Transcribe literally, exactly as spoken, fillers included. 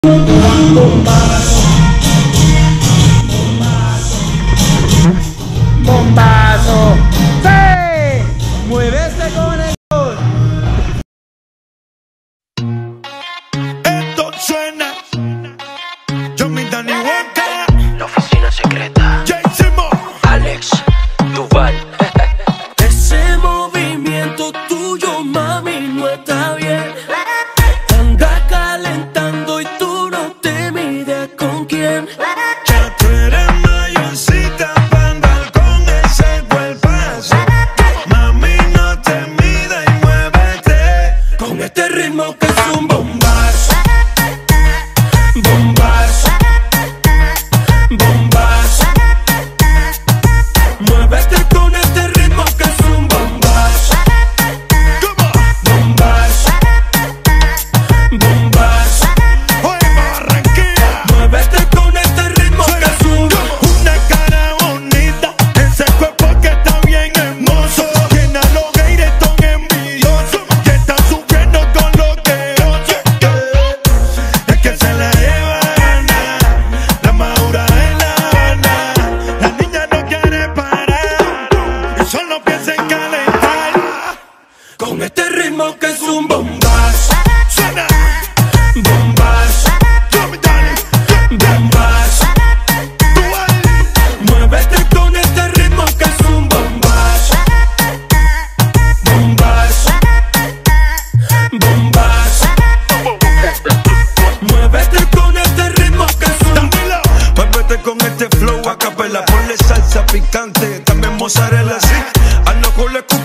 Bombazo, bombazo, sí, muévese con el gol. Esto suena, YOMIL, DANY, La oficina secreta, Alex, DUVALL. Ese movimiento tuyo, mami, no está bien. Anda calentando y tú no te mides con quién. Ya tú eres mayorcita para andar con ese cuerpazo. Mami, no te midas y muévete Con este ritmo que es un bombazo. Bombazo. Bombazo. Muévete con este ritmo que es un bombazo. Bombazo. Bombazo. Oye, Barranquilla, Muévete con este ritmo que es un una cara bonita, ese cuerpo que está bien hermoso. Tiene a los haters tan envidiosos que están sufriendo con lo que oye. Es que se la lleva a ganar, la madura es la Habana. La niña no quiere parar y solo piensa en calentar. Con este ritmo que es un bombazo. Suena, Bombazo. YOMIL, DANY, Bombazo. DUVALL. Muévete con este ritmo que es un bombazo. Bombazo. Bombazo. Muévete con este ritmo que es un Dámelo. Muévete con este flow a capela, ponle salsa picante, también mozzarella así. A lo culo